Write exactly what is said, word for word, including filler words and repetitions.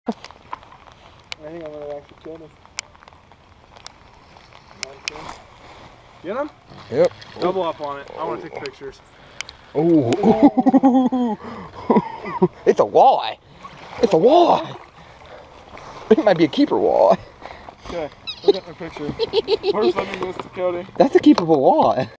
I think I'm gonna actually kill this. Get him? Yep. Double up on it. I want to take pictures. Oh. It's a walleye. It's a walleye. It might be a keeper walleye. Okay, we'll get my picture. First, let me go to Cody. That's a keeperable walleye.